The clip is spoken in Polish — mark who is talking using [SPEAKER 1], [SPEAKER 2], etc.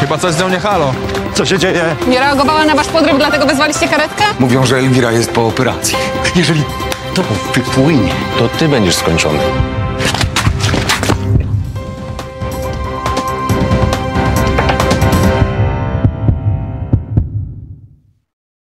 [SPEAKER 1] Chyba coś z nią nie halo.
[SPEAKER 2] Co się dzieje?
[SPEAKER 3] Nie reagowała na wasz podryw, dlatego wezwaliście karetkę?
[SPEAKER 2] Mówią, że Elwira jest po operacji. Jeżeli to wypłynie,
[SPEAKER 4] To ty będziesz skończony.